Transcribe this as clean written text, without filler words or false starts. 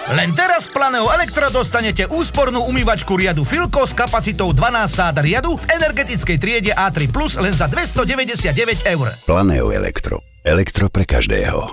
Len teraz v Planeo Elektro dostanete úspornú umývačku riadu Filco s kapacitou 12 sád riadu v energetickej triede A3+, len za 299 €. Planeo Elektro. Elektro pre každého.